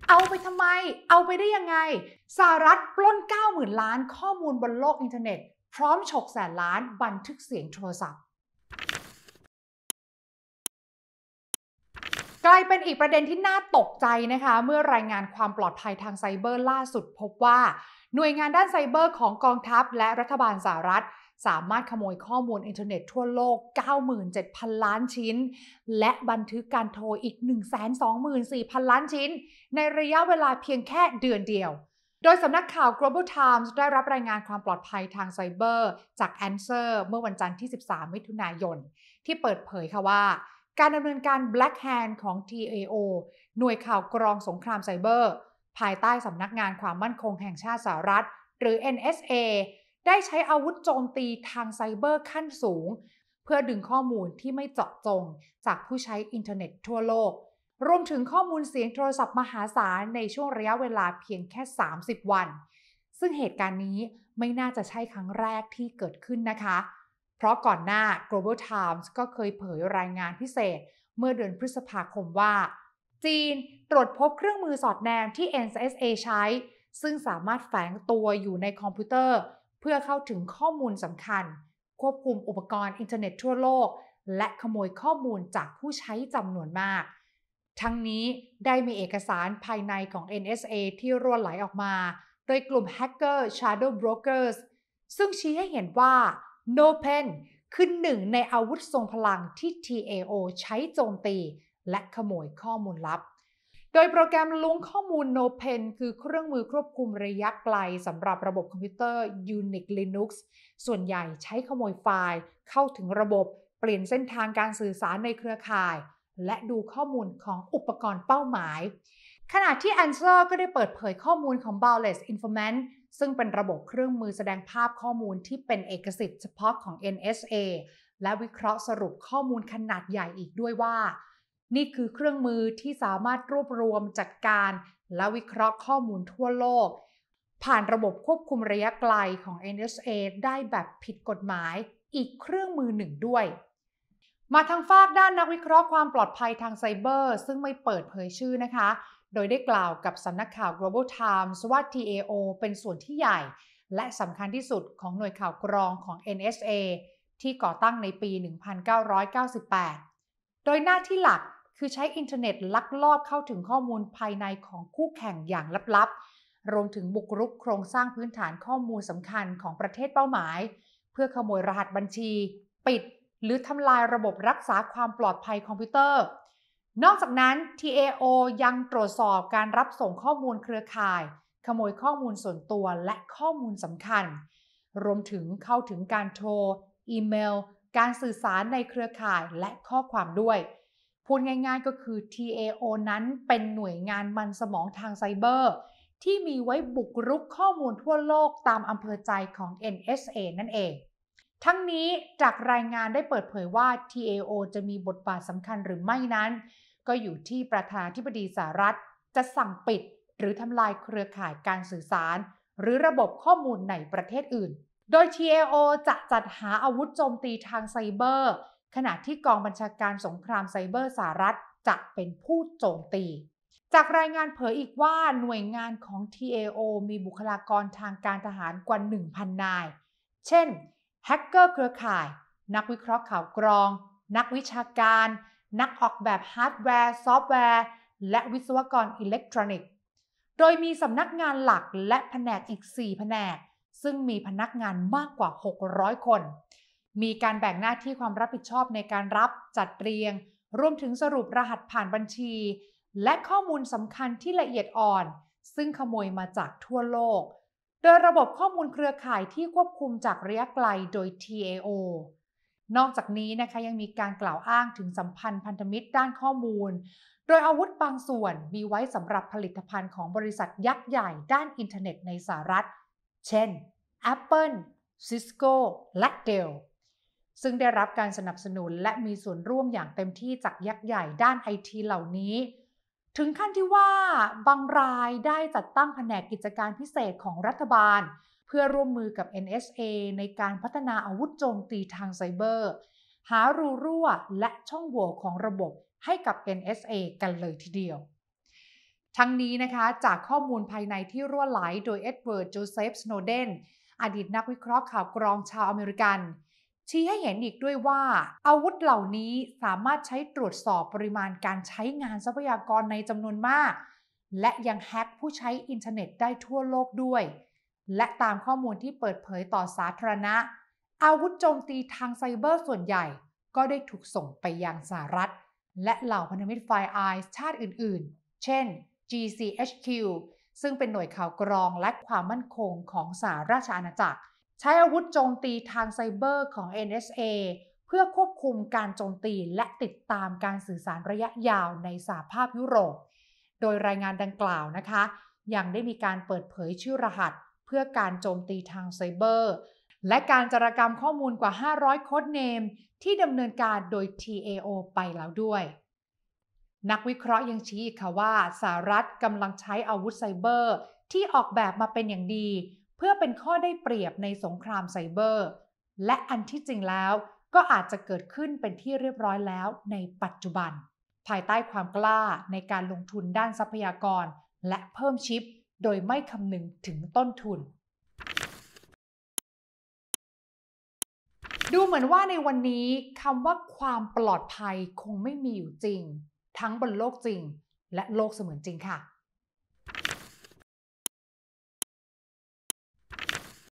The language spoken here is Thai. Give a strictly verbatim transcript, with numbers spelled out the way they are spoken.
เอาไปทำไมเอาไปได้ยังไงสหรัฐปล้น เก้าหมื่น ล้านข้อมูลบนโลกอินเทอร์เน็ตพร้อมฉกแสนล้านบันทึกเสียงโทรศัพท์กลายเป็นอีกประเด็นที่น่าตกใจนะคะเมื่อรายงานความปลอดภัยทางไซเบอร์ล่าสุดพบว่าหน่วยงานด้านไซเบอร์ของกองทัพและรัฐบาลสหรัฐสามารถขโมยข้อมูลอินเทอร์เน็ตทั่วโลก เก้าหมื่นเจ็ดพัน ล้านชิ้นและบันทึกการโทรอีก หนึ่งแสนสองหมื่นสี่พัน ล้านชิ้นในระยะเวลาเพียงแค่เดือนเดียวโดยสำนักข่าว Global Times ได้รับรายงานความปลอดภัยทางไซเบอร์จาก Answer เมื่อวันจันทร์ที่ สิบสาม มิถุนายนที่เปิดเผยค่ะว่าการดำเนินการ Black Hand ของ ที เอ โอ หน่วยข่าวกรองสงครามไซเบอร์ภายใต้สำนักงานความมั่นคงแห่งชาติสหรัฐหรือ เอ็น เอส เอ ได้ใช้อาวุธโจมตีทางไซเบอร์ขั้นสูงเพื่อดึงข้อมูลที่ไม่เจาะจงจากผู้ใช้อินเทอร์เน็ตทั่วโลกรวมถึงข้อมูลเสียงโทรศัพท์มหาศาลในช่วงระยะเวลาเพียงแค่สามสิบวันซึ่งเหตุการณ์นี้ไม่น่าจะใช่ครั้งแรกที่เกิดขึ้นนะคะเพราะก่อนหน้า Global Times ก็เคยเผยรายงานพิเศษเมื่อเดือนพฤษภาคมว่าจีนตรวจพบเครื่องมือสอดแนมที่ เอ็น เอส เอ ใช้ซึ่งสามารถแฝงตัวอยู่ในคอมพิวเตอร์เพื่อเข้าถึงข้อมูลสำคัญควบคุมอุปกรณ์อินเทอร์เน็ตทั่วโลกและขโมยข้อมูลจากผู้ใช้จำนวนมากทั้งนี้ได้มีเอกสารภายในของ เอ็น เอส เอ ที่รั่วไหลออกมาโดยกลุ่มแฮกเกอร์ Shadow Brokers ซึ่งชี้ให้เห็นว่า NoPen คือหนึ่งในอาวุธทรงพลังที่ ที เอ โอ ใช้โจมตีและขโมยข้อมูลลับโดยโปรแกรมล้วงข้อมูล NoPen คือเครื่องมือควบคุมระยะไกลสำหรับระบบคอมพิวเตอร์ Unix Linux ส่วนใหญ่ใช้ขโมยไฟล์เข้าถึงระบบเปลี่ยนเส้นทางการสื่อสารในเครือข่ายและดูข้อมูลของอุปกรณ์เป้าหมายขณะที่ Answer ก็ได้เปิดเผยข้อมูลของ Boundless Informant ซึ่งเป็นระบบเครื่องมือแสดงภาพข้อมูลที่เป็นเอกสิทธิ์เฉพาะของ เอ็น เอส เอ และวิเคราะห์สรุปข้อมูลขนาดใหญ่อีกด้วยว่านี่คือเครื่องมือที่สามารถรวบรวมจัดการและวิเคราะห์ข้อมูลทั่วโลกผ่านระบบควบคุมระยะไกลของ เอ็น เอส เอ ได้แบบผิดกฎหมายอีกเครื่องมือหนึ่งด้วยมาทางฝากด้านนักวิเคราะห์ความปลอดภัยทางไซเบอร์ซึ่งไม่เปิดเผยชื่อนะคะโดยได้กล่าวกับสำนักข่าว Global Times ว่า ที เอ โอ เป็นส่วนที่ใหญ่และสำคัญที่สุดของหน่วยข่าวกรองของ เอ็น เอส เอ ที่ก่อตั้งในปี หนึ่งพันเก้าร้อยเก้าสิบแปด โดยหน้าที่หลักคือใช้อินเทอร์เน็ตลักลอบเข้าถึงข้อมูลภายในของคู่แข่งอย่างลับๆรวมถึงบุกรุกโครงสร้างพื้นฐานข้อมูลสำคัญของประเทศเป้าหมายเพื่อขโมยรหัสบัญชีปิดหรือทำลายระบบรักษาความปลอดภัยคอมพิวเตอร์นอกจากนั้น ที เอ โอ ยังตรวจสอบการรับส่งข้อมูลเครือข่ายขโมยข้อมูลส่วนตัวและข้อมูลสำคัญรวมถึงเข้าถึงการโทรอีเมลการสื่อสารในเครือข่ายและข้อความด้วยพูดง่ายๆก็คือ ที เอ โอ นั้นเป็นหน่วยงานมันสมองทางไซเบอร์ที่มีไว้บุกรุกข้อมูลทั่วโลกตามอำเภอใจของ เอ็น เอส เอ นั่นเองทั้งนี้จากรายงานได้เปิดเผยว่า ที เอ โอ จะมีบทบาทสำคัญหรือไม่นั้นก็อยู่ที่ประธานาธิบดีสหรัฐจะสั่งปิดหรือทำลายเครือข่ายการสื่อสารหรือระบบข้อมูลในประเทศอื่นโดย ที เอ โอ จะจัดหาอาวุธโจมตีทางไซเบอร์ขณะที่กองบัญชาการสงครามไซเบอร์สหรัฐจะเป็นผู้โจมตีจากรายงานเผยอีกว่าหน่วยงานของ ที เอ โอ มีบุคลากรทางการทหารกว่า หนึ่งพัน นายเช่นแฮกเกอร์เครือข่ายนักวิเคราะห์ข่าวกรองนักวิชาการนักออกแบบฮาร์ดแวร์ซอฟต์แวร์และวิศวกรอิเล็กทรอนิกส์โดยมีสำนักงานหลักและแผนกอีกสี่แผนกซึ่งมีพนักงานมากกว่าหกร้อยคนมีการแบ่งหน้าที่ความรับผิดชอบในการรับจัดเรียงรวมถึงสรุปรหัสผ่านบัญชีและข้อมูลสำคัญที่ละเอียดอ่อนซึ่งขโมยมาจากทั่วโลกโดยระบบข้อมูลเครือข่ายที่ควบคุมจากระยะไกลโดย ที เอ โอ นอกจากนี้นะคะยังมีการกล่าวอ้างถึงสัมพันธ์พันธมิตรด้านข้อมูลโดยอาวุธบางส่วนมีไว้สำหรับผลิตภัณฑ์ของบริษัทยักษ์ใหญ่ด้านอินเทอร์เน็ตในสหรัฐเช่น Apple, Cisco และ Dell ซึ่งได้รับการสนับสนุนและมีส่วนร่วมอย่างเต็มที่จากยักษ์ใหญ่ด้านไอทีเหล่านี้ถึงขั้นที่ว่าบางรายได้จัดตั้งแผนกกิจการพิเศษของรัฐบาลเพื่อร่วมมือกับ เอ็น เอส เอ ในการพัฒนาอาวุธโจมตีทางไซเบอร์หารูรั่วและช่องโหว่ของระบบให้กับ เอ็น เอส เอ กันเลยทีเดียวทั้งนี้นะคะจากข้อมูลภายในที่รั่วไหลโดยเอ็ดเวิร์ด โจเซฟ สโนเดนอดีตนักวิเคราะห์ข่าวกรองชาวอเมริกันชี้ให้เห็นอีกด้วยว่าอาวุธเหล่านี้สามารถใช้ตรวจสอบปริมาณการใช้งานทรัพยากรในจำนวนมากและยังแฮ็กผู้ใช้อินเทอร์เน็ตได้ทั่วโลกด้วยและตามข้อมูลที่เปิดเผยต่อสาธารณะอาวุธโจมตีทางไซเบอร์ส่วนใหญ่ก็ได้ถูกส่งไปยังสหรัฐและเหล่าพันธมิตร Five Eyes ชาติอื่นๆเช่น จี ซี เอช คิว ซึ่งเป็นหน่วยข่าวกรองและความมั่นคงของสหราชอาณาจักรใช้อาวุธโจมตีทางไซเบอร์ของ เอ็น เอส เอ เพื่อควบคุมการโจมตีและติดตามการสื่อสารระยะยาวในสหภาพยุโรปโดยรายงานดังกล่าวนะคะยังได้มีการเปิดเผยชื่อรหัสเพื่อการโจมตีทางไซเบอร์และการจารกรรมข้อมูลกว่าห้าร้อยโค้ดเนมที่ดำเนินการโดย ที เอ โอ ไปแล้วด้วยนักวิเคราะห์ยังชี้อีกค่ะว่าสหรัฐกำลังใช้อาวุธไซเบอร์ที่ออกแบบมาเป็นอย่างดีเพื่อเป็นข้อได้เปรียบในสงครามไซเบอร์และอันที่จริงแล้วก็อาจจะเกิดขึ้นเป็นที่เรียบร้อยแล้วในปัจจุบันภายใต้ความกล้าในการลงทุนด้านทรัพยากรและเพิ่มชิปโดยไม่คำนึงถึงต้นทุนดูเหมือนว่าในวันนี้คำว่าความปลอดภัยคงไม่มีอยู่จริงทั้งบนโลกจริงและโลกเสมือนจริงค่ะ